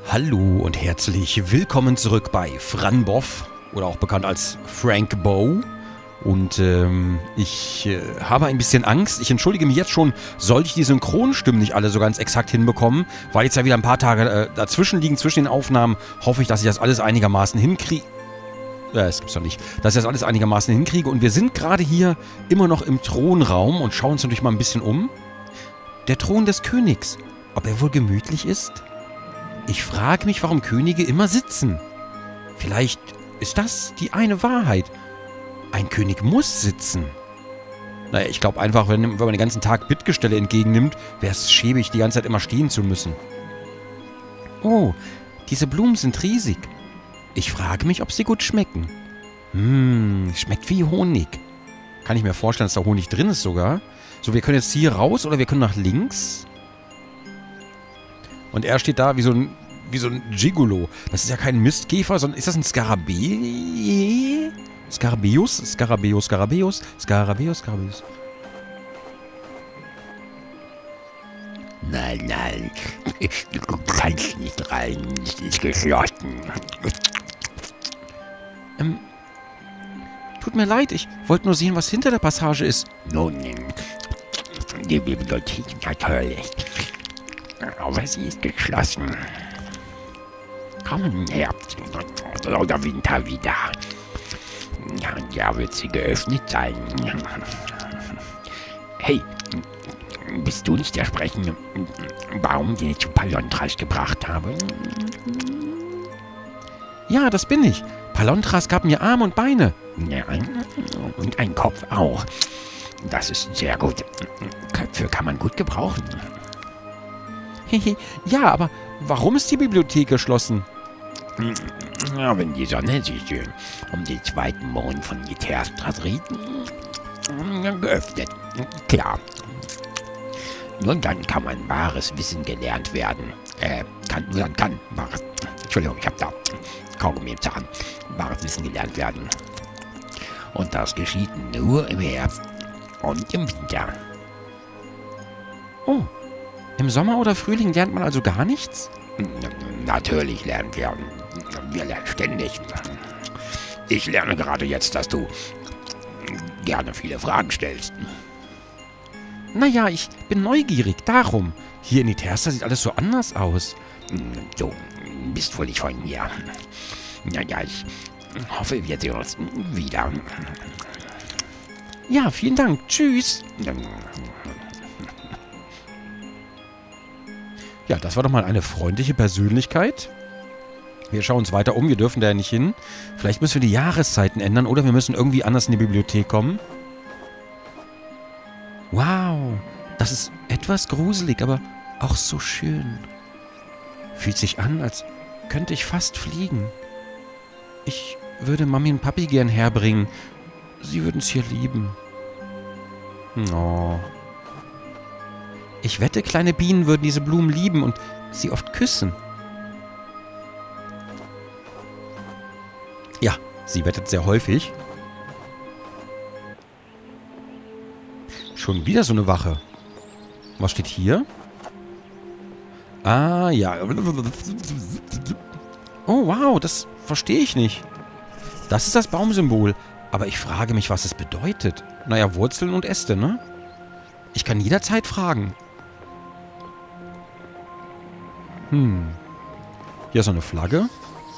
Hallo und herzlich willkommen zurück bei Franboff oder auch bekannt als Frank Bow. Und ich habe ein bisschen Angst. Ich entschuldige mich jetzt schon, sollte ich die Synchronstimmen nicht alle so ganz exakt hinbekommen, weil jetzt ja wieder ein paar Tage dazwischen liegen, zwischen den Aufnahmen, hoffe ich, dass ich das alles einigermaßen hinkriege. Das gibt's doch nicht. Dass ich das alles einigermaßen hinkriege. Und wir sind gerade hier immer noch im Thronraum und schauen uns natürlich mal ein bisschen um. Der Thron des Königs. Ob er wohl gemütlich ist? Ich frage mich, warum Könige immer sitzen. Vielleicht ist das die eine Wahrheit. Ein König muss sitzen. Naja, ich glaube einfach, wenn man den ganzen Tag Bittgestelle entgegennimmt, wäre es schäbig, die ganze Zeit immer stehen zu müssen. Oh, diese Blumen sind riesig. Ich frage mich, ob sie gut schmecken. Schmeckt wie Honig. Kann ich mir vorstellen, dass da Honig drin ist sogar. So, wir können jetzt hier raus oder wir können nach links. Und er steht da wie so ein Gigolo. Das ist ja kein Mistkäfer, sondern ist das ein Skarabäus? Skarabäus. Nein, du kannst nicht rein, es ist geschlossen. Tut mir leid, ich wollte nur sehen, was hinter der Passage ist. Nun, die Bibliothek natürlich, aber sie ist geschlossen. Komm, Herbst oder Winter wieder. Ja, wird sie geöffnet sein. Hey, bist du nicht der sprechende Baum, den ich zu Palontras gebracht habe? Ja, das bin ich. Palontras gab mir Arme und Beine. Ja, und ein Kopf auch. Das ist sehr gut. Köpfe kann man gut gebrauchen. Ja, aber warum ist die Bibliothek geschlossen? Ja, wenn die Sonne sich um den zweiten Mond von Giterastra dreht, geöffnet. Klar. Nur dann kann man wahres Wissen gelernt werden. Entschuldigung, ich habe da Kaugummi im Zahn. Wahres Wissen gelernt werden. Und das geschieht nur im Herbst und im Winter. Oh, im Sommer oder Frühling lernt man also gar nichts? Natürlich lernen wir. Wir lernen ständig. Ich lerne gerade jetzt, dass du gerne viele Fragen stellst. Naja, ich bin neugierig, darum. Hier in Itersta sieht alles so anders aus. Du bist wohl nicht von mir. Naja, ich hoffe, wir sehen uns wieder. Ja, vielen Dank. Tschüss. Ja, das war doch mal eine freundliche Persönlichkeit. Wir schauen uns weiter um. Wir dürfen da ja nicht hin. Vielleicht müssen wir die Jahreszeiten ändern oder wir müssen irgendwie anders in die Bibliothek kommen. Wow, das ist etwas gruselig, aber auch so schön. Fühlt sich an, als könnte ich fast fliegen. Ich würde Mami und Papi gern herbringen. Sie würden es hier lieben. Oh. Ich wette, kleine Bienen würden diese Blumen lieben und sie oft küssen. Ja, sie wettet sehr häufig. Schon wieder so eine Wache. Was steht hier? Ah, ja. Oh, wow, das verstehe ich nicht. Das ist das Baumsymbol. Aber ich frage mich, was es bedeutet. Naja, Wurzeln und Äste, ne? Ich kann jederzeit fragen. Hier ist noch eine Flagge.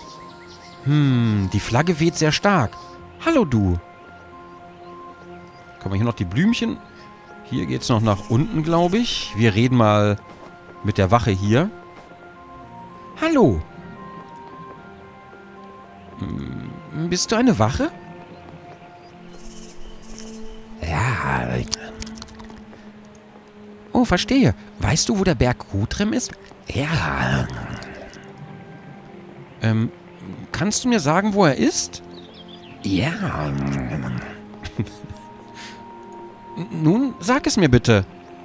Die Flagge weht sehr stark. Hallo, du. Können wir hier noch die Blümchen? Hier geht's noch nach unten, glaube ich. Wir reden mal mit der Wache hier. Hallo. Bist du eine Wache? Ja. Oh, verstehe. Weißt du, wo der Berg Gutrem ist? Ja. Kannst du mir sagen, wo er ist? Ja. Nun, sag es mir bitte.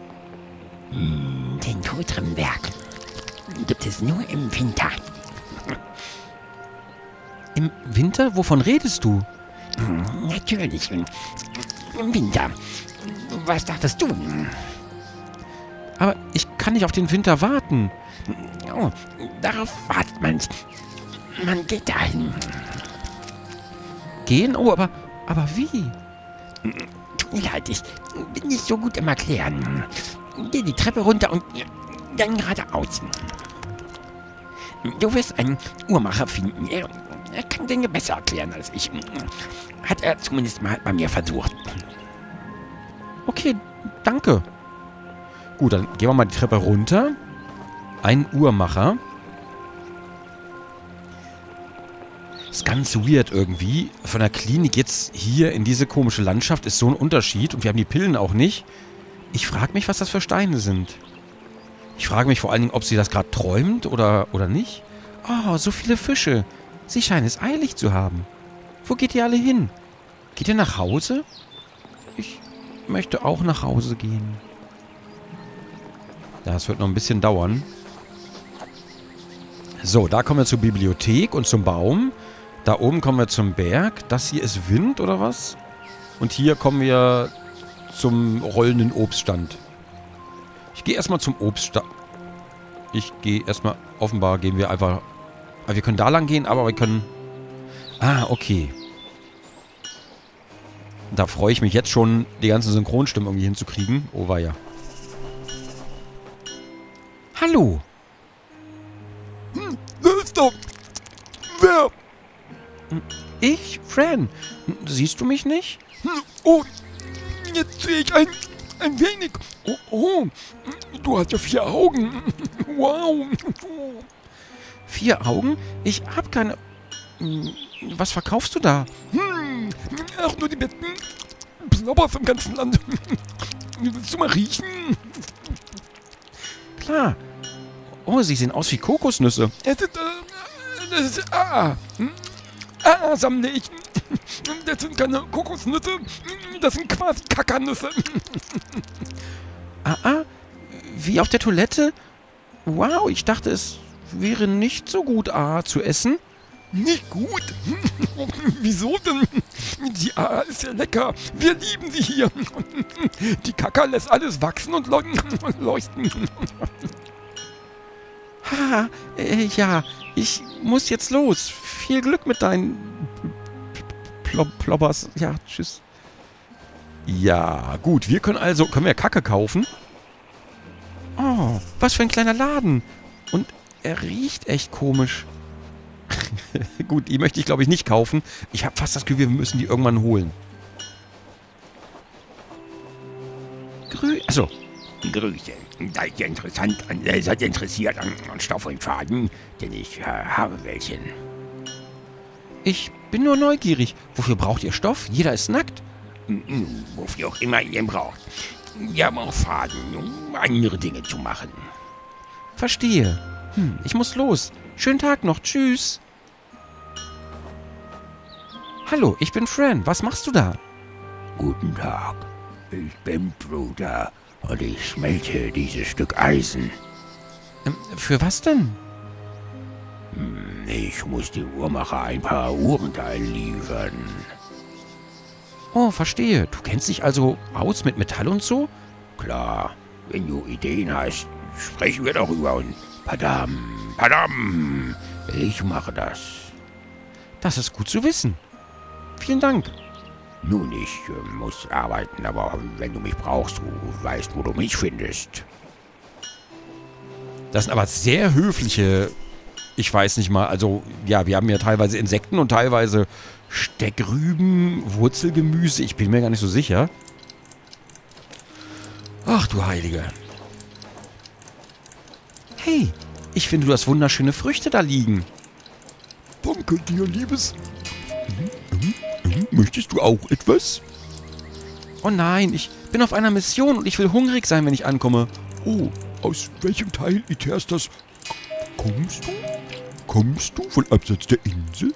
Den Gutremberg gibt es nur im Winter. Im Winter? Wovon redest du? Natürlich. Im Winter. Was dachtest du? Aber ich kann nicht auf den Winter warten. Oh, darauf wartet man. Man geht dahin. Gehen? Oh, aber wie? Tut mir leid, ich bin nicht so gut im Erklären. Geh die Treppe runter und dann geradeaus. Du wirst einen Uhrmacher finden. Er kann Dinge besser erklären als ich. Hat er zumindest mal bei mir versucht. Okay, danke. Gut, dann gehen wir mal die Treppe runter. Ein Uhrmacher. Ist ganz weird irgendwie. Von der Klinik jetzt hier in diese komische Landschaft ist so ein Unterschied. Und wir haben die Pillen auch nicht. Ich frage mich, was das für Steine sind. Ich frage mich vor allen Dingen, ob sie das gerade träumt oder nicht. Oh, so viele Fische. Sie scheinen es eilig zu haben. Wo geht ihr alle hin? Geht ihr nach Hause? Ich möchte auch nach Hause gehen. Ja, es wird noch ein bisschen dauern. So, da kommen wir zur Bibliothek und zum Baum. Da oben kommen wir zum Berg. Das hier ist Wind, oder was? Und hier kommen wir zum rollenden Obststand. Ich gehe erstmal zum Obststand. Offenbar gehen wir einfach... Wir können da lang gehen, aber wir können... Ah, okay. Da freue ich mich jetzt schon, die ganzen Synchronstimmen irgendwie hinzukriegen. Oh, weia. Hallo. Wer ist da? Wer? Ich? Fran. Siehst du mich nicht? Oh, jetzt sehe ich ein wenig. Oh, du hast ja 4 Augen. Wow. 4 Augen? Ich hab keine... Was verkaufst du da? Ach, nur die besten Ploppers im ganzen Land. Willst du mal riechen? Klar. Oh, sie sehen aus wie Kokosnüsse. Das ist sammle ich. Das sind keine Kokosnüsse, das sind quasi Kackernüsse. Wie auf der Toilette? Wow, ich dachte, es wäre nicht so gut, zu essen. Nicht gut? Wieso denn? Die AA ist ja lecker. Wir lieben sie hier. Die Kaka lässt alles wachsen und leuchten. Ja, ich muss jetzt los. Viel Glück mit deinen Ploppers. Ja, tschüss. Ja, gut. Können wir Kacke kaufen? Oh, was für ein kleiner Laden. Und er riecht echt komisch. Gut, die möchte ich, glaube ich, nicht kaufen. Ich habe fast das Gefühl, wir müssen die irgendwann holen. Grüße. Seid ihr interessiert an Stoff und Faden? Denn ich habe welchen. Ich bin nur neugierig. Wofür braucht ihr Stoff? Jeder ist nackt. Wofür auch immer ihr ihn braucht. Wir haben auch Faden, um andere Dinge zu machen. Verstehe. Ich muss los. Schönen Tag noch. Tschüss. Hallo, ich bin Fran. Was machst du da? Guten Tag. Ich bin Bruder und ich schmelze dieses Stück Eisen. Für was denn? Ich muss dem Uhrmacher ein paar Uhrenteile liefern. Oh, verstehe. Du kennst dich also aus mit Metall und so? Klar, wenn du Ideen hast, sprechen wir darüber und padam, ich mache das. Das ist gut zu wissen. Vielen Dank. Nun, ich muss arbeiten, aber wenn du mich brauchst, du weißt, wo du mich findest. Das sind aber sehr höfliche, ich weiß nicht mal, also, ja, wir haben ja teilweise Insekten und teilweise Steckrüben, Wurzelgemüse, ich bin mir gar nicht so sicher. Ach du Heilige. Hey, ich finde, du hast wunderschöne Früchte da liegen. Danke dir, Liebes. Möchtest du auch etwas? Oh nein, ich bin auf einer Mission und ich will hungrig sein, wenn ich ankomme. Oh, aus welchem Teil Iterstas kommst du? Kommst du von abseits der Insel?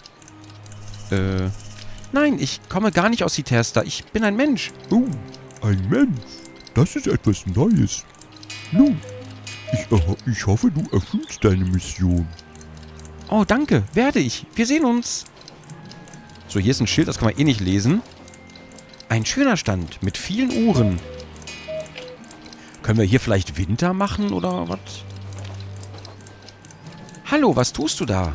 Nein, ich komme gar nicht aus Itersta. Ich bin ein Mensch. Oh, ein Mensch. Das ist etwas Neues. Nun, ich hoffe, du erfüllst deine Mission. Oh, danke. Werde ich. Wir sehen uns. So, hier ist ein Schild, das kann man eh nicht lesen. Ein schöner Stand mit vielen Uhren. Können wir hier vielleicht Winter machen oder was? Hallo, was tust du da?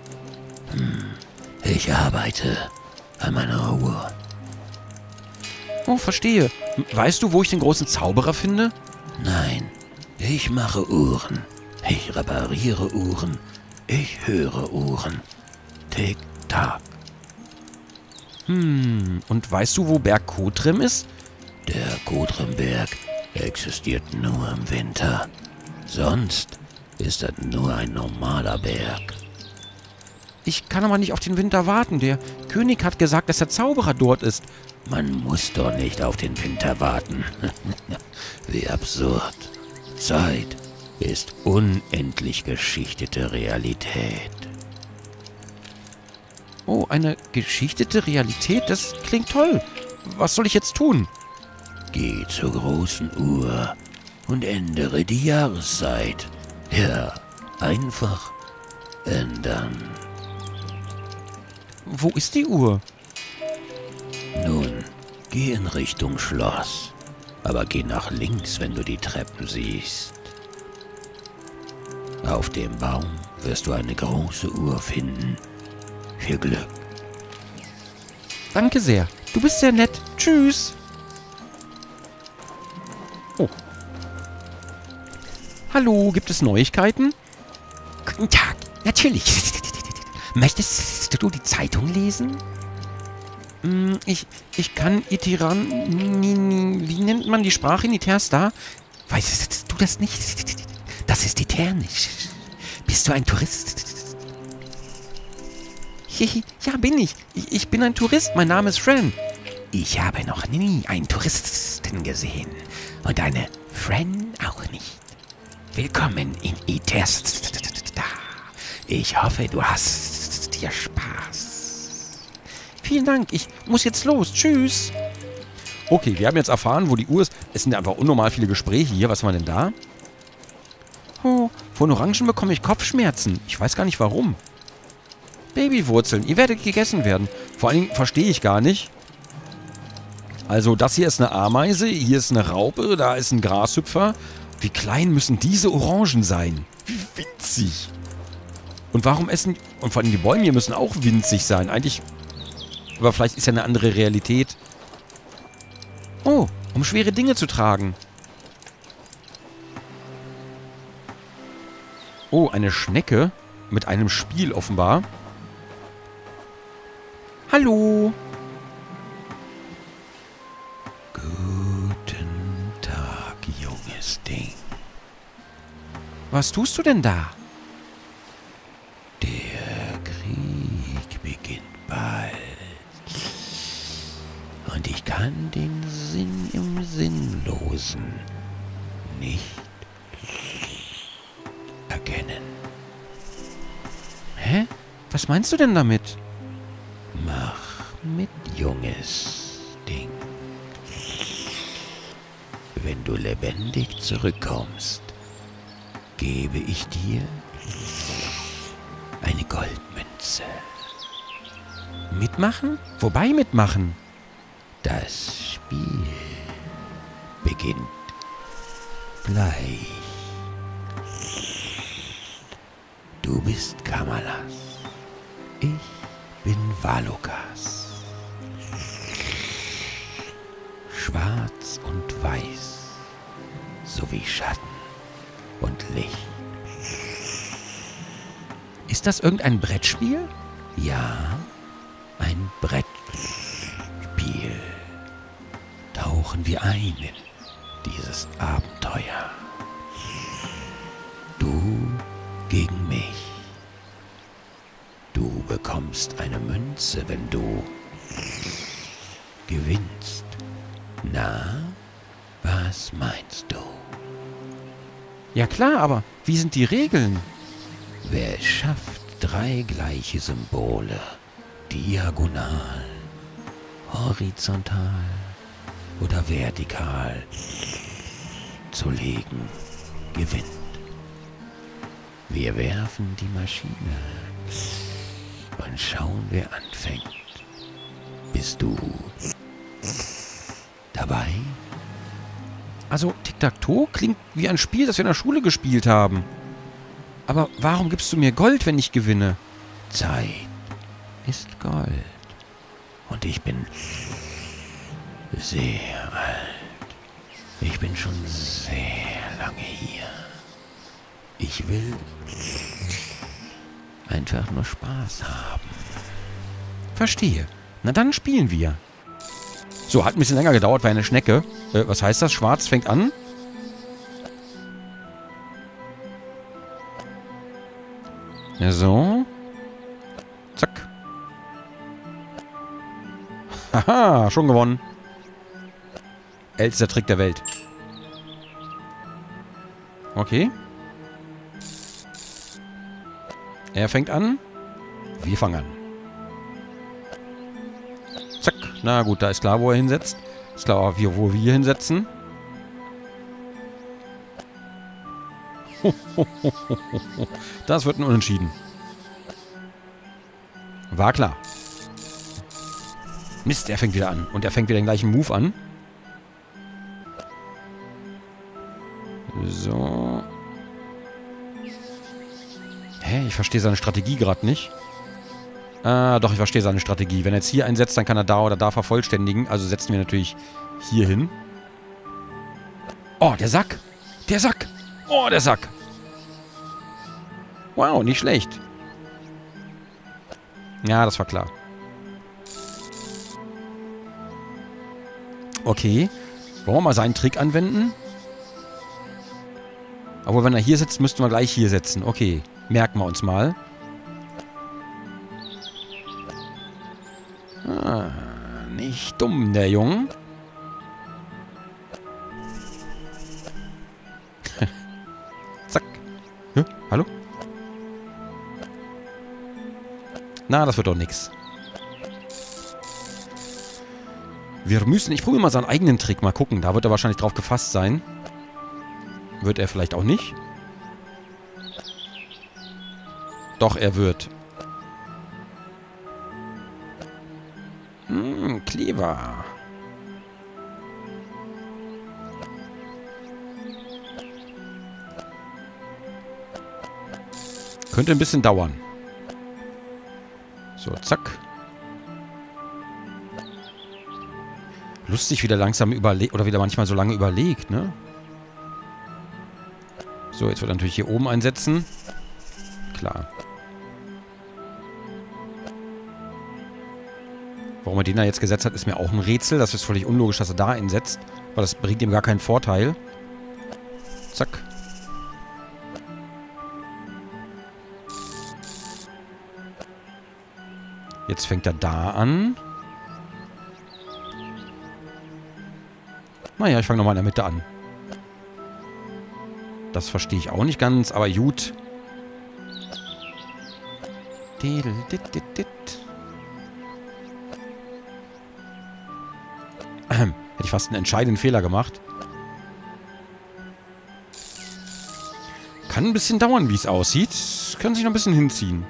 Ich arbeite an meiner Uhr. Oh, verstehe. Weißt du, wo ich den großen Zauberer finde? Nein, ich mache Uhren. Ich repariere Uhren. Ich höre Uhren. Tick-Tack. Und weißt du, wo Berg Kotrim ist? Der Kotrimberg existiert nur im Winter. Sonst ist das nur ein normaler Berg. Ich kann aber nicht auf den Winter warten. Der König hat gesagt, dass der Zauberer dort ist. Man muss doch nicht auf den Winter warten. Wie absurd. Zeit ist unendlich geschichtete Realität. Oh, eine geschichtete Realität? Das klingt toll. Was soll ich jetzt tun? Geh zur großen Uhr und ändere die Jahreszeit. Ja, einfach ändern. Wo ist die Uhr? Nun, geh in Richtung Schloss. Aber geh nach links, wenn du die Treppen siehst. Auf dem Baum wirst du eine große Uhr finden. Viel Glück. Danke sehr. Du bist sehr nett. Tschüss. Oh. Hallo, gibt es Neuigkeiten? Guten Tag, natürlich. Möchtest du die Zeitung lesen? Ich kann Itiran... Wie nennt man die Sprache in Iterstar? Weißt du das nicht? Das ist Iternisch. Bist du ein Tourist? Ja, bin ich. Ich bin ein Tourist. Mein Name ist Fran. Ich habe noch nie einen Touristen gesehen. Und eine Fran auch nicht. Willkommen in Iterstar. Ich hoffe, du hast dir Spaß. Vielen Dank. Ich muss jetzt los. Tschüss. Okay, wir haben jetzt erfahren, wo die Uhr ist. Es sind einfach unnormal viele Gespräche hier. Was war denn da? Oh, von Orangen bekomme ich Kopfschmerzen. Ich weiß gar nicht warum. Babywurzeln. Ihr werdet gegessen werden. Vor allen Dingen verstehe ich gar nicht. Also das hier ist eine Ameise, hier ist eine Raupe, da ist ein Grashüpfer. Wie klein müssen diese Orangen sein? Wie winzig. Und warum essen... Und vor allem die Bäume hier müssen auch winzig sein. Eigentlich... Aber vielleicht ist ja eine andere Realität. Oh, um schwere Dinge zu tragen. Oh, eine Schnecke mit einem Spiel offenbar. Hallo. Guten Tag, junges Ding. Was tust du denn da? Der Krieg beginnt bald. Und ich kann den Sinn im Sinnlosen nicht erkennen. Hä? Was meinst du denn damit? Mach mit, junges Ding. Wenn du lebendig zurückkommst, gebe ich dir eine Goldmünze. Mitmachen? Wobei mitmachen? Das Spiel beginnt gleich. Du bist Kamalas. Ich bin Valokas. Schwarz und weiß, sowie Schatten und Licht. Ist das irgendein Brettspiel? Ja, ein Brettspiel. Tauchen wir ein in dieses Abenteuer. Du gegen mich. Du bekommst eine Münze, wenn du gewinnst. Na, was meinst du? Ja klar, aber wie sind die Regeln? Wer es schafft, 3 gleiche Symbole diagonal, horizontal oder vertikal zu legen, gewinnt. Wir werfen die Maschine und schauen, wer anfängt. Bist du dabei? Also, Tic-Tac-Toe klingt wie ein Spiel, das wir in der Schule gespielt haben. Aber warum gibst du mir Gold, wenn ich gewinne? Zeit ist Gold. Und ich bin sehr alt. Ich bin schon sehr lange hier. Ich will einfach nur Spaß haben. Verstehe. Na dann spielen wir. So, hat ein bisschen länger gedauert, war eine Schnecke. Was heißt das? Schwarz fängt an. Ja, so. Zack. Haha, schon gewonnen. Ältester Trick der Welt. Okay. Er fängt an. Wir fangen an. Zack. Na gut, da ist klar, wo er hinsetzt. Ist klar, wo wir hinsetzen. Das wird ein Unentschieden. War klar. Mist, er fängt wieder an. Und er fängt wieder den gleichen Move an. So. Hä? Ich verstehe seine Strategie gerade nicht. Doch, ich verstehe seine Strategie. Wenn er jetzt hier einsetzt, dann kann er da oder da vervollständigen. Also setzen wir natürlich hier hin. Oh, der Sack. Der Sack. Oh, der Sack. Wow, nicht schlecht. Ja, das war klar. Okay. Wollen wir mal seinen Trick anwenden? Aber wenn er hier sitzt, müssten wir gleich hier setzen. Okay. Merken wir uns mal. Ah, nicht dumm, der Junge. Zack. Hä? Hallo? Na, das wird doch nix. Wir müssen... Ich probiere mal seinen eigenen Trick. Mal gucken. Da wird er wahrscheinlich drauf gefasst sein. Wird er vielleicht auch nicht? Doch, er wird. Clever. Könnte ein bisschen dauern. So, zack. Lustig, wie der langsam überlegt, oder wie der manchmal so lange überlegt, ne? So, jetzt wird er natürlich hier oben einsetzen. Klar. Warum er den da jetzt gesetzt hat, ist mir auch ein Rätsel. Das ist völlig unlogisch, dass er da einsetzt. Weil das bringt ihm gar keinen Vorteil. Zack. Jetzt fängt er da an. Naja, ich fange nochmal in der Mitte an. Das verstehe ich auch nicht ganz, aber gut. Hätte ich fast einen entscheidenden Fehler gemacht. Kann ein bisschen dauern, wie es aussieht. Können sich noch ein bisschen hinziehen.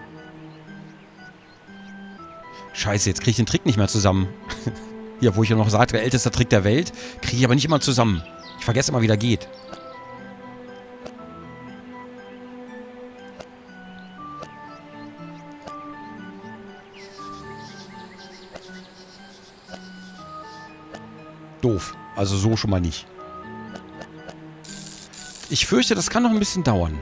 Scheiße, jetzt kriege ich den Trick nicht mehr zusammen. Hier, wo ich ja noch sagte, der älteste Trick der Welt, kriege ich aber nicht immer zusammen. Ich vergesse immer, wie der geht. Doof. Also so schon mal nicht. Ich fürchte, das kann noch ein bisschen dauern.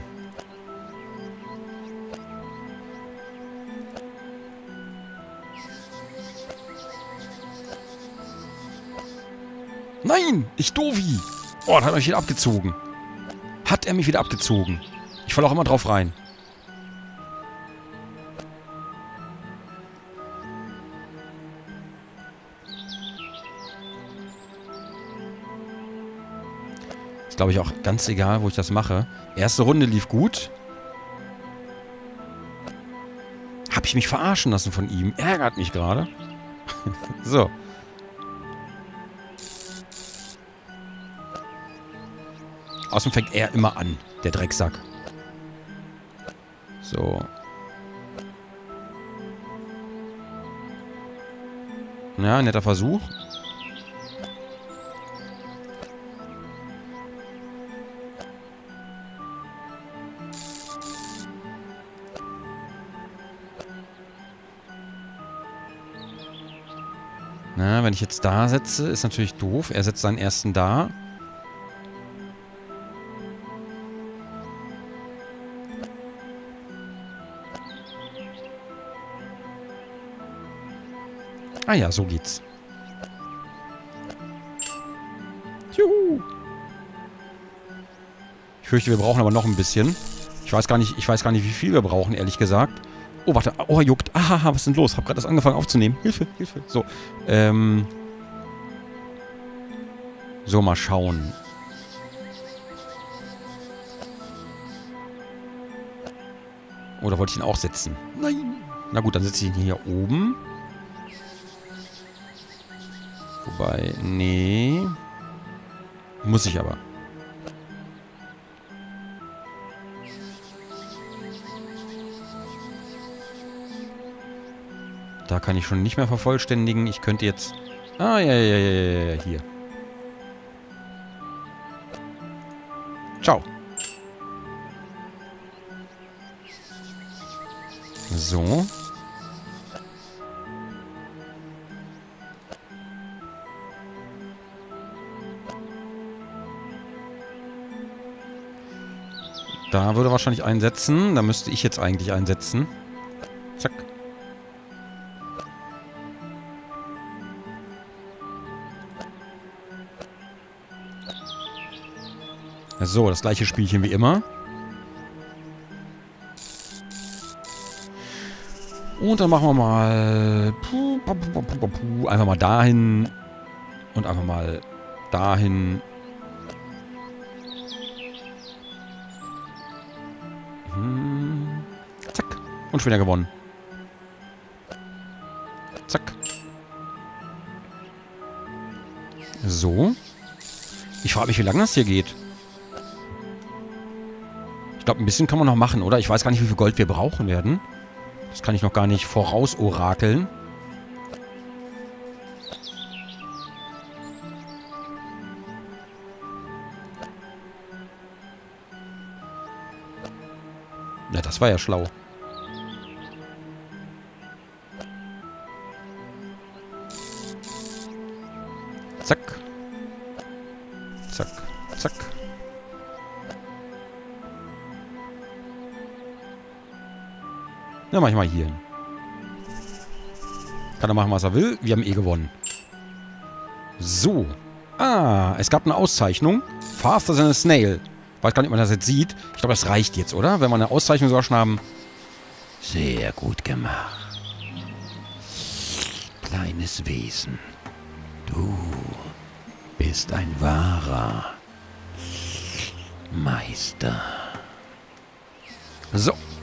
Nein! Ich Doofi! Oh, da hat er mich wieder abgezogen. Hat er mich wieder abgezogen. Ich falle auch immer drauf rein. Ist, glaube ich, auch ganz egal, wo ich das mache. Erste Runde lief gut. Habe ich mich verarschen lassen von ihm. Ärgert mich gerade. So. Außerdem fängt er immer an, der Drecksack. So. Ja, netter Versuch. Na, wenn ich jetzt da setze, ist natürlich doof. Er setzt seinen ersten da. Ah ja, so geht's. Juhu. Ich fürchte, wir brauchen aber noch ein bisschen. Ich weiß gar nicht, wie viel wir brauchen, ehrlich gesagt. Oh, warte. Oh, er juckt. Ahaha, was ist denn los? Hab gerade das angefangen aufzunehmen. Hilfe, Hilfe. So. So, mal schauen. Oder wollte ich ihn auch setzen? Nein. Na gut, dann setze ich ihn hier oben. Wobei, nee. Muss ich aber. Da kann ich schon nicht mehr vervollständigen. Ich könnte jetzt... Ah, ja, hier. Ciao. So. Da würde wahrscheinlich einsetzen. Da müsste ich jetzt eigentlich einsetzen. Zack. So, das gleiche Spielchen wie immer. Und dann machen wir mal... Einfach mal dahin. Und einfach mal dahin. Zack. Und schon wieder gewonnen. Zack. So. Ich frage mich, wie lange das hier geht. Ich glaube, ein bisschen kann man noch machen, oder? Ich weiß gar nicht, wie viel Gold wir brauchen werden. Das kann ich noch gar nicht vorausorakeln. Ja, das war ja schlau. Zack. Zack. Zack. Ja, mach ich mal hier hin. Kann er machen, was er will. Wir haben eh gewonnen. So. Ah, es gab eine Auszeichnung. Faster than a snail. Weiß gar nicht, ob man das jetzt sieht. Ich glaube, das reicht jetzt, oder? Wenn wir eine Auszeichnung sogar schon haben. Sehr gut gemacht. Kleines Wesen. Du bist ein wahrer Meister. So.